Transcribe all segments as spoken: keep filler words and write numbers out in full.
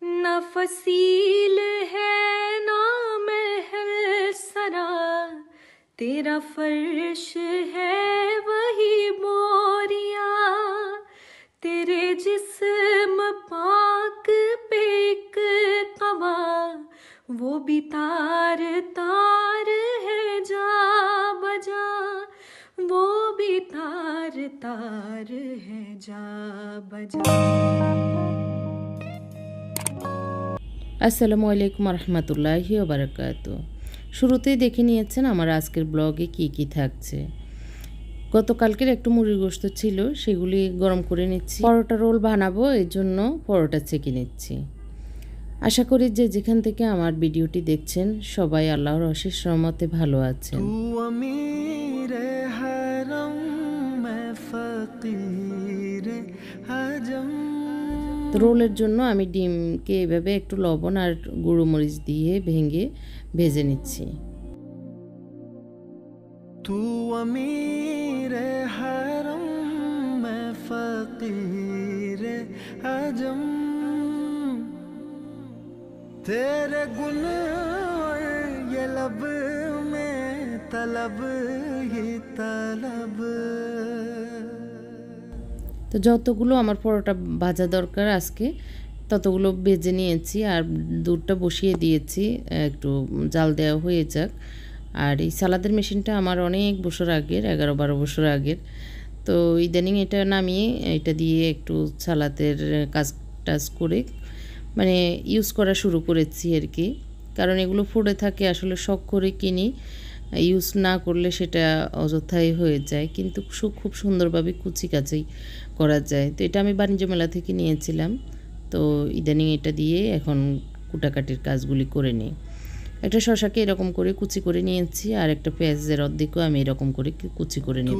न फसील है ना महल सरा, तेरा फर्श है वही बोरिया, तेरे जिस्म पाक पे एक कवा, वो भी तार तार है जा बजा, वो भी तार तार है जा बजा। আসসালামু আলাইকুম রহমতুল্লাহি ওয়া বারাকাতুহু। শুরুতেই দেখে নিয়েছেন আমার আজকের ব্লগে কি কি থাকছে। গতকালকের একটু মুরগির গোশত ছিল, সেগুলি গরম করে নিচ্ছি। পরোটা রোল বানাবো, এর জন্য পরোটা ছেঁকে নিচ্ছি। আশা করি যে যেখান থেকে আমার ভিডিওটি দেখছেন সবাই আল্লাহর অশেষ রহমতে ভালো আছেন। রোলের জন্য আমি ডিমকে এভাবে একটু লবণ আর গুঁড়ো মরিচ দিয়ে ভেঙে ভেজে নিচ্ছি। তু আমিরে হারম মে ফকিরে আজম, তেরে গুন और ये लब में तलब ही तलब। তো যতগুলো আমার পরোটা ভাজা দরকার আজকে ততগুলো ভেজে নিয়েছি আর দুধটা বসিয়ে দিয়েছি, একটু জাল দেওয়া হয়ে যাক। আর এই সালাদের মেশিনটা আমার অনেক বছর আগের, এগারো বারো বছর আগের। তো ইদানিং এটা নামিয়ে এটা দিয়ে একটু সালাদের কাজ টাজ করে মানে ইউজ করা শুরু করেছি আর কি। কারণ এগুলো পড়ে থাকে, আসলে শখ করে কিনি, ইউজ না করলে সেটা অযথাই হয়ে যায়, কিন্তু খুব সুন্দরভাবে কুচি কাচি করা যায়। তো এটা আমি বাণিজ্য মেলা থেকে নিয়েছিলাম। তো ইদানিং এটা দিয়ে এখন কুটাকাটির কাজগুলি করে নিই। একটা শশাকে এরকম করে কুচি করে নিয়েছি, আর একটা পেঁয়াজের অর্ধেকও আমি এরকম করে কুচি করে নেব।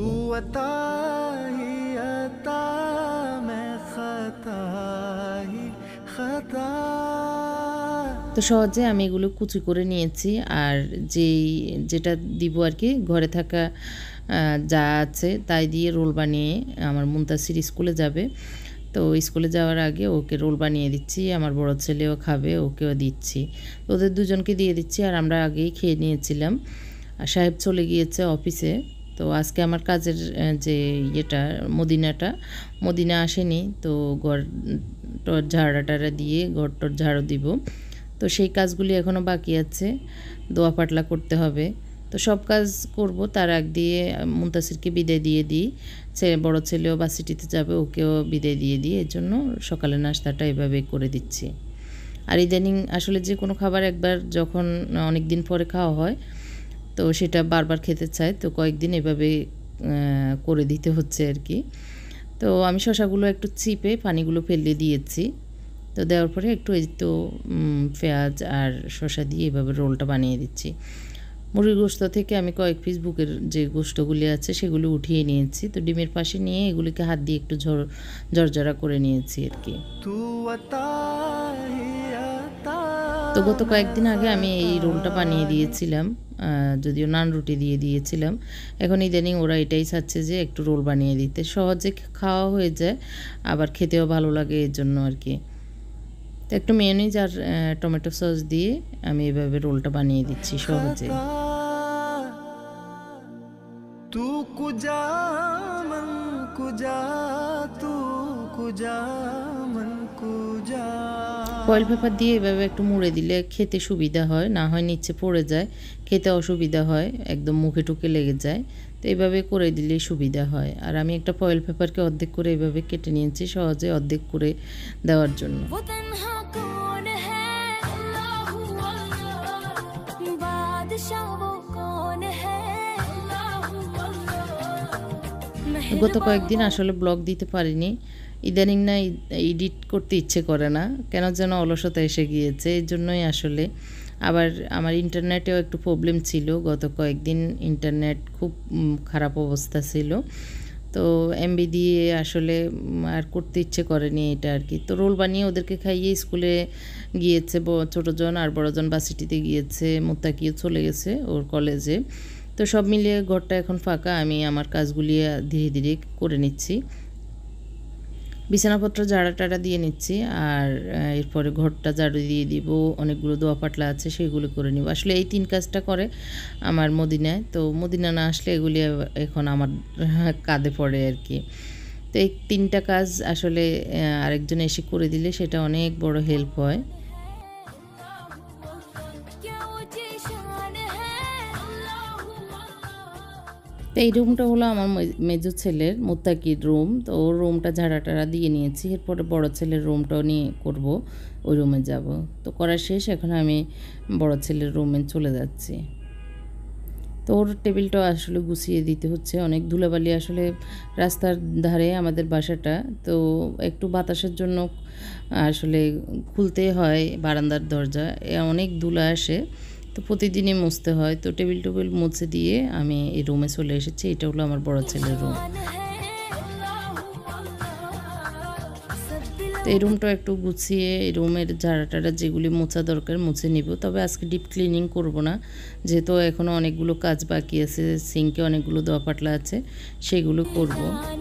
তো সহজে আমি এগুলো কুচি করে নিয়েছি। আর যেই যেটা দিব আর কি, ঘরে থাকা যা আছে তাই দিয়ে রোল বানিয়ে আমার মুনতাসির স্কুলে যাবে। তো স্কুলে যাওয়ার আগে ওকে রোল বানিয়ে দিচ্ছি, আমার বড় ছেলেও খাবে, ওকেও দিচ্ছি। ওদের দুজনকে দিয়ে দিচ্ছি। আর আমরা আগেই খেয়ে নিয়েছিলাম। আর সাহেব চলে গিয়েছে অফিসে। তো আজকে আমার কাজের যে ইয়েটা মদিনাটা মদিনা আসেনি, তো ঘর টর ঝাড়া টাড়া দিয়ে ঘর টর ঝাড়ু দিব। তো সেই কাজগুলি এখনও বাকি আছে, দোয়া পাটলা করতে হবে। তো সব কাজ করব, তার আগ দিয়ে মুনতাসিরকে বিদায় দিয়ে দিই। ছেলে বড় ছেলেও ভার্সিটিতে যাবে, ওকেও বিদায় দিয়ে দিই। এর জন্য সকালে নাস্তাটা এভাবে করে দিচ্ছি। আর ইদানিং আসলে যে কোনো খাবার একবার যখন অনেক দিন পরে খাওয়া হয় তো সেটা বারবার খেতে চায়, তো কয়েকদিন এভাবে করে দিতে হচ্ছে আর কি। তো আমি শশাগুলো একটু চিপে পানিগুলো ফেলে দিয়েছি। তো দেওয়ার পরে একটু এই তো পেঁয়াজ আর শসা দিয়ে এভাবে রোলটা বানিয়ে দিচ্ছি। মুরগির গোশত থেকে আমি কয়েক পিস বুকের যে গোশতগুলি আছে সেগুলি উঠিয়ে নিয়েছি। তো ডিমের পাশে নিয়ে এগুলিকে হাত দিয়ে একটু ঝর ঝরঝরা করে নিয়েছি আর কি। তো গত কয়েকদিন আগে আমি এই রোলটা বানিয়ে দিয়েছিলাম, যদিও নান রুটি দিয়ে দিয়েছিলাম। এখন ইদানিং ওরা এটাই চাচ্ছে যে একটু রোল বানিয়ে দিতে, সহজে খাওয়া হয়ে যায় আবার খেতেও ভালো লাগে, এর জন্য আর কি। তো একটু মেয়োনিজ আর টমেটো সস দিয়ে আমি এভাবে রোলটা বানিয়ে দিচ্ছি সহজে। তু কুজা মন কুজা তু কুজা মন কুজা। ফয়েল পেপার দিয়ে এভাবে একটু মুড়ে দিলে খেতে সুবিধা হয়, না হয় নিচে পড়ে যায়, খেতে অসুবিধা হয়, একদম মুখে টুকে লেগে যায়। তো এইভাবে করে দিলেই সুবিধা হয়। আর আমি একটা ফয়েল পেপারকে অর্ধেক করে এভাবে কেটে নিয়েছি সহজে অর্ধেক করে দেওয়ার জন্য। গত কয়েকদিন আসলে ব্লগ দিতে পারিনি, ইদানিং না এডিট করতে ইচ্ছে করে না, কেন যেন অলসতা এসে গিয়েছে, এই জন্যই আসলে। আবার আমার ইন্টারনেটেও একটু প্রবলেম ছিল, গত কয়েকদিন ইন্টারনেট খুব খারাপ অবস্থা ছিল। তো এমবি দিয়ে আসলে আর করতে ইচ্ছে করেনি এটা আর কি। তো রোল বানিয়ে ওদেরকে খাইয়ে স্কুলে গিয়েছে ছোটোজন, আর বড়জন ভার্সিটিতে গিয়েছে, মুত্তাকিও চলে গেছে ওর কলেজে। তো সব মিলিয়ে ঘরটা এখন ফাঁকা, আমি আমার কাজগুলি ধীরে ধীরে করে নিচ্ছি। বিছানাপত্র ঝাড়া টাড়া দিয়ে নিচ্ছি, আর এরপরে ঘরটা ঝাড়ু দিয়ে দিব, অনেকগুলো দোয়া পাটলা আছে সেগুলো করে নিব। আসলে এই তিন কাজটা করে আমার মদিনায়, তো মদিনা না আসলে এগুলি এখন আমার কাঁধে পড়ে আর কি। তো এই তিনটা কাজ আসলে আরেকজন এসে করে দিলে সেটা অনেক বড় হেল্প হয়। তো এই রুমটা হলো আমার মেজো ছেলের মুত্তাকির রুম। তো ওর রুমটা ঝাড়া টাড়া দিয়ে নিয়েছি, এরপরে বড় ছেলের রুমটাও নিয়ে করব, ওই রুমে যাব। তো করা শেষ, এখন আমি বড় ছেলের রুমে চলে যাচ্ছি। তো ওর টেবিলটাও আসলে গুছিয়ে দিতে হচ্ছে, অনেক ধুলাবালি আসলে রাস্তার ধারে আমাদের বাসাটা, তো একটু বাতাসের জন্য আসলে খুলতে হয় বারান্দার দরজা, অনেক ধুলা আসে, তো প্রতিদিনই মুছতে হয়। তো টেবিল টেবিল মুছে দিয়ে আমি এই রুমে চলে এসেছি। এটা হলো আমার বড় ছেলের রুম। তো এই রুমটা একটু গুছিয়ে এই রুমের ঝাড়া টাড়া যেগুলি মোছা দরকার মুছে নিব। তবে আজকে ডিপ ক্লিনিং করব না, যেহেতু এখনও অনেকগুলো কাজ বাকি আছে, সিঙ্কে অনেকগুলো দোয়া পাটলা আছে, সেগুলো করব।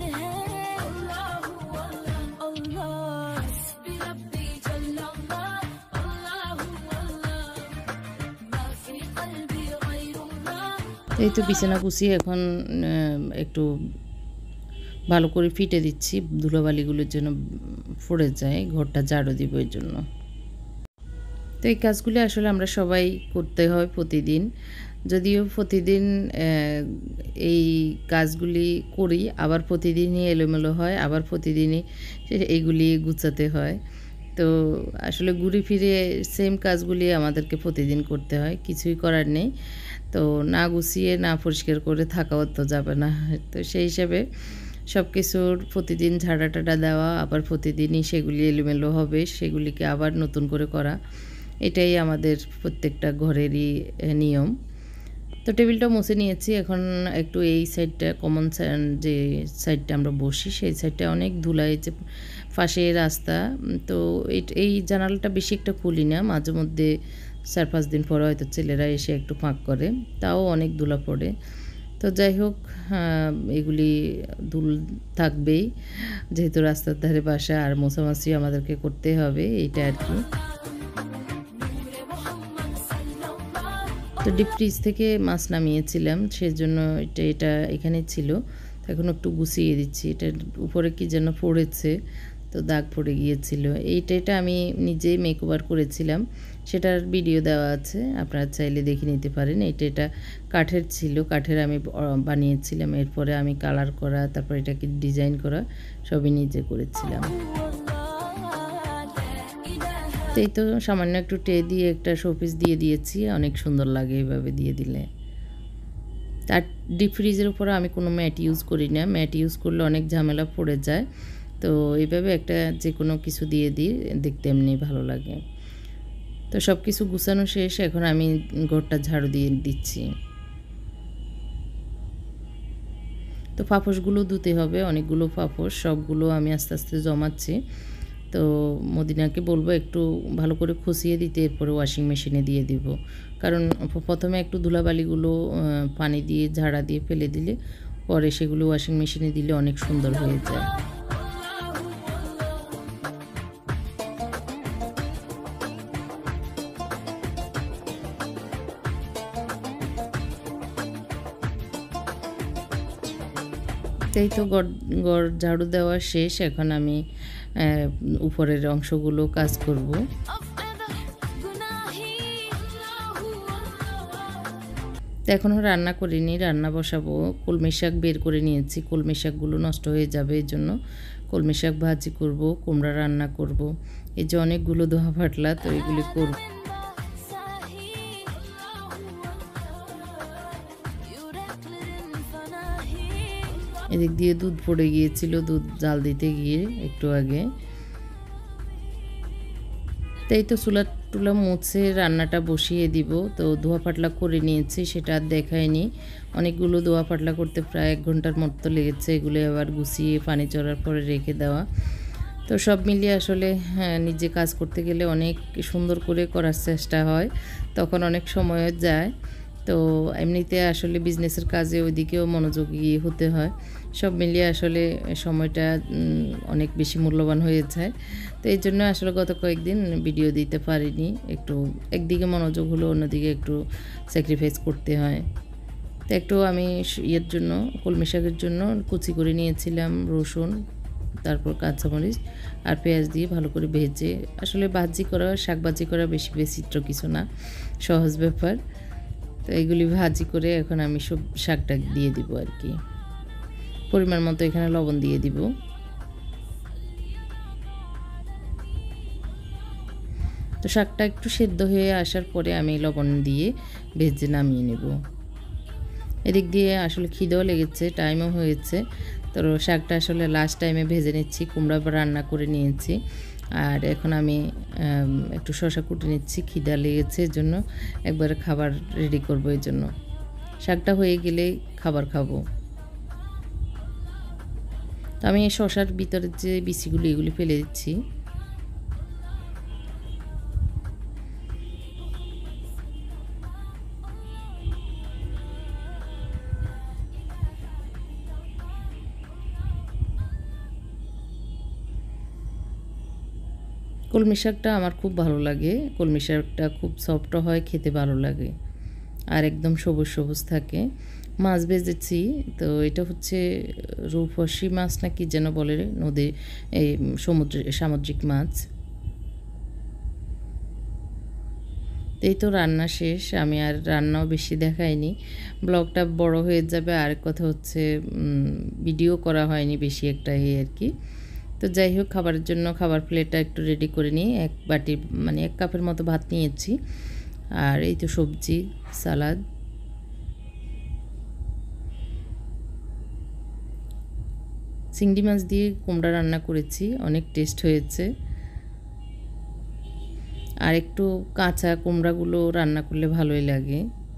এই তো বিছানা গুছিয়ে এখন একটু ভালো করে ফিটে দিচ্ছি, ধুলোবালিগুলোর জন্য পড়ে যায়, ঘরটা ঝাড়ু দিব এর জন্য। তো এই কাজগুলি আসলে আমরা সবাই করতে হয় প্রতিদিন, যদিও প্রতিদিন এই কাজগুলি করি, আবার প্রতিদিনই এলোমেলো হয়, আবার প্রতিদিনই এইগুলি গুছাতে হয়। তো আসলে ঘুরে ফিরে সেম কাজগুলি আমাদেরকে প্রতিদিন করতে হয়, কিছুই করার নেই। তো না গুছিয়ে না পরিষ্কার করে থাকাও তো যাবে না, তো সেই হিসাবে সব কিছুর প্রতিদিন ঝাড়া টাড়া দেওয়া, আবার প্রতিদিনই সেগুলি এলোমেলো হবে, সেগুলিকে আবার নতুন করে করা, এটাই আমাদের প্রত্যেকটা ঘরেরই নিয়ম। তো টেবিলটা মুছে নিয়েছি, এখন একটু এই সাইডটা কমন যে সাইডটা আমরা বসি সেই সাইডটা অনেক ধুলা, এই যে পাশে রাস্তা, তো এই জানালাটা বেশি একটা খুলি না, মাঝে মধ্যে চার পাঁচ দিন পরে হয়তো ছেলেরা এসে একটু ফাঁক করে, তাও অনেক ধুলা পড়ে। তো যাই হোক, এগুলি ধুল থাকবেই, যেহেতু রাস্তার ধারে বাসা, আর মোছামাছি আমাদেরকে করতে হবে, এইটা আর কি। তো ডিপ ফ্রিজ থেকে মাছ নামিয়েছিলাম, সেজন্য এটা এটা এখানে ছিল, এখন একটু গুছিয়ে দিচ্ছি। এটার উপরে কি যেন পড়েছে, তো দাগ পড়ে গিয়েছিল। এইটা এটা আমি নিজেই মেকওভার করেছিলাম, সেটার ভিডিও দেওয়া আছে, আপনারা চাইলে দেখে নিতে পারেন। এটা এটা কাঠের ছিল, কাঠের আমি বানিয়েছিলাম, এরপরে আমি কালার করা, তারপর এটাকে ডিজাইন করা সবই নিজে করেছিলাম। তো এই তো সামান্য একটু ট্রে দিয়ে একটা শোপিস দিয়ে দিয়েছি, অনেক সুন্দর লাগে এইভাবে দিয়ে দিলে। তার ডিপ ফ্রিজের উপরে আমি কোনো ম্যাট ইউজ করি না, ম্যাট ইউজ করলে অনেক ঝামেলা পড়ে যায়, তো এইভাবে একটা যে কোনো কিছু দিয়ে দিই, দেখতে এমনি ভালো লাগে। তো সব কিছু গুছানো শেষ, এখন আমি ঘরটা ঝাড়ু দিয়ে দিচ্ছি। তো পাপোশগুলো ধুতে হবে, অনেকগুলো পাপোশ, সবগুলো আমি আস্তে আস্তে জমাচ্ছি। তো মদিনাকে বলবো একটু ভালো করে খুশিয়ে দিতে, এরপরে ওয়াশিং মেশিনে দিয়ে দিব, কারণ প্রথমে একটু ধুলাবালিগুলো পানি দিয়ে ঝাড়া দিয়ে ফেলে দিলে পরে সেগুলো ওয়াশিং মেশিনে দিলে অনেক সুন্দর হয়ে যায়। এই তো গড় ঝাড়ু দেওয়া শেষ, এখন আমি উপরের অংশগুলো কাজ করব। তো এখনও রান্না করিনি, রান্না বসাবো। কলমি শাক বের করে নিয়েছি, কলমি শাকগুলো নষ্ট হয়ে যাবে, এই জন্য কলমি শাক ভাজি করব, কুমড়া রান্না করব। এই যে অনেকগুলো দোহা ফাটলা, তো এগুলি করব। এদিক দিয়ে দুধ পড়ে গিয়েছিল, দুধ জাল দিতে গিয়ে একটু আগে। তাই তো চুলা টুলা মুছে রান্নাটা বসিয়ে দিব। তো দোয়া পাটলা করে নিয়েছি, সেটা আর দেখায়নি। অনেকগুলো দোয়া পাটলা করতে প্রায় এক ঘন্টার মতো লেগেছে, এগুলো আবার গুছিয়ে পানি চড়ার পরে রেখে দেওয়া। তো সব মিলিয়ে আসলে হ্যাঁ, নিজে কাজ করতে গেলে অনেক সুন্দর করে করার চেষ্টা হয়, তখন অনেক সময় যায়। তো এমনিতে আসলে বিজনেসের কাজে ওইদিকেও মনোযোগী হতে হয়, সব মিলিয়ে আসলে সময়টা অনেক বেশি মূল্যবান হয়ে যায়। তো এই জন্য আসলে গত কয়েকদিন ভিডিও দিতে পারিনি, একটু একদিকে মনোযোগ হলো, অন্যদিকে একটু স্যাক্রিফাইস করতে হয়। তো একটু আমি ইয়ের জন্য কলমি শাকের জন্য কুচি করে নিয়েছিলাম রসুন, তারপর কাঁচামরিচ আর পেঁয়াজ দিয়ে ভালো করে ভেজে, আসলে ভাজি করা শাক ভাজি করা বেশি বিচিত্র কিছু না, সহজ ব্যাপার। তো এগুলি ভাজি করে এখন আমি সব শাকটা দিয়ে দিব আর কি, পরিমাণ মতো এখানে লবণ দিয়ে দিব। তো শাকটা একটু সেদ্ধ হয়ে আসার পরে আমি লবণ দিয়ে ভেজে নামিয়ে নেব। এদিক দিয়ে আসলে খিদেও লেগেছে, টাইমও হয়েছে, তো শাকটা আসলে লাস্ট টাইমে ভেজে নিচ্ছি, কুমড়া রান্না করে নিয়েছি। আর এখন আমি একটু শসা কুটে নিচ্ছি, খিদা লেগেছে এর জন্য, একবারে খাবার রেডি করবো এই জন্য। শাকটা হয়ে গেলে খাবার খাবো। তো আমি এই শসার ভিতরে যে বিচিগুলি এগুলি ফেলে দিচ্ছি। কলমি শাকটা আমার খুব ভালো লাগে, কলমি শাকটা খুব সফট হয়, খেতে ভালো লাগে, আর একদম সবুজ সবুজ থাকে। মাছ ভেজেছি, তো এটা হচ্ছে রূপসী মাছ না কি যেন বলে, নদী এই সমুদ্রে সামুদ্রিক মাছ। এই তো রান্না শেষ, আমি আর রান্নাও বেশি দেখাইনি, ব্লগটা বড় হয়ে যাবে। আর কথা হচ্ছে ভিডিও করা হয়নি বেশি একটা, এই আর কি। তো যাই হোক, খাবারের জন্য খাবার প্লেটটা একটু রেডি করে নিই। এক বাটি মানে এক কাপের মতো ভাত নিয়েছি, আর এই তো সবজি, সালাদ। চিংড়ি মাছ দিয়ে কুমড়া রান্না করেছি, অনেক টেস্ট হয়েছে। আর একটু কাঁচা কুমড়াগুলো রান্না করলে ভালোই লাগে।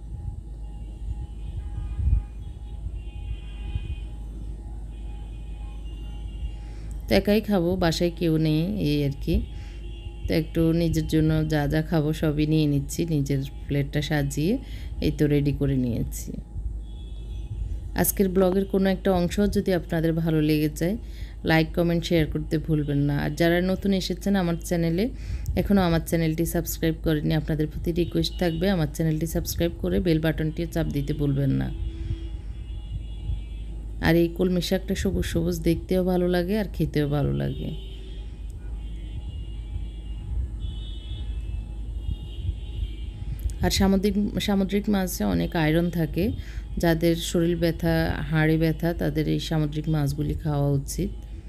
তো একাই খাবো, বাসায় কেউ নেই, এই আর কি। তো একটু নিজের জন্য যা যা খাবো সবই নিয়ে নিচ্ছি, নিজের প্লেটটা সাজিয়ে এই তো রেডি করে নিয়েছি। আজকের ব্লগের কোনো একটা অংশ যদি আপনাদের ভালো লেগে যায়, লাইক কমেন্ট শেয়ার করতে ভুলবেন না। আর যারা নতুন এসেছেন আমার চ্যানেলে, এখনও আমার চ্যানেলটি সাবস্ক্রাইব করেনি, আপনাদের প্রতি রিকোয়েস্ট থাকবে আমার চ্যানেলটি সাবস্ক্রাইব করে বেল বাটনটিও চাপ দিতে ভুলবেন না। আর এই কলমি শাকটা সবুজ সবুজ দেখতেও ভালো লাগে আর খেতেও ভালো লাগে। আর সামুদ্রিক সামুদ্রিক মাছে অনেক আয়রন থাকে, যাদের শরীর ব্যথা, হাড়ে ব্যথা, তাদের এই সামুদ্রিক মাছগুলি খাওয়া উচিত।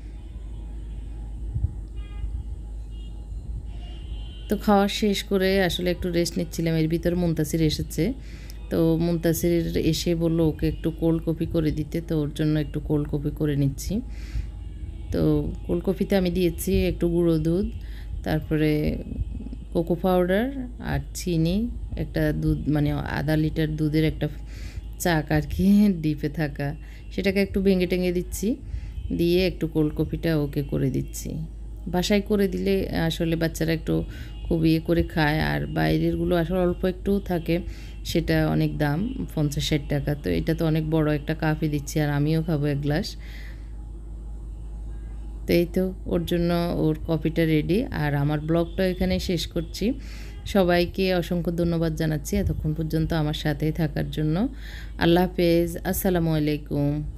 তো খাওয়া শেষ করে আসলে একটু রেস্ট নিচ্ছিলাম, এর ভিতরে মুনতাসির এসেছে। তো মুনতাসির এসে বলল ওকে একটু কোল্ড কফি করে দিতে, তো ওর জন্য একটু কোল্ড কফি করে নিচ্ছি। তো কোল্ড কফিতে আমি দিয়েছি একটু গুঁড়ো দুধ, তারপরে কোকো পাউডার আর চিনি, একটা দুধ মানে আধা লিটার দুধের একটা চাক আর কি ডিপে থাকা, সেটাকে একটু ভেঙে টেঙে দিচ্ছি, দিয়ে একটু কোল্ড কফিটা ওকে করে দিচ্ছি। বাসায় করে দিলে আসলে বাচ্চারা একটু খুব ইয়ে করে খায়, আর বাইরেরগুলো আসলে অল্প একটু থাকে, সেটা অনেক দাম, পঞ্চাশ ষাট টাকা। তো এটা তো অনেক বড় একটা কাপে দিচ্ছি, আর আমিও খাবো এক গ্লাস। তো এই তো ওর জন্য ওর কফিটা রেডি। আর আমার ব্লগটা এখানে শেষ করছি। সবাইকে অসংখ্য ধন্যবাদ জানাচ্ছি এতক্ষণ পর্যন্ত আমার সাথেই থাকার জন্য। আল্লাহ হাফেজ, আসসালামু আলাইকুম।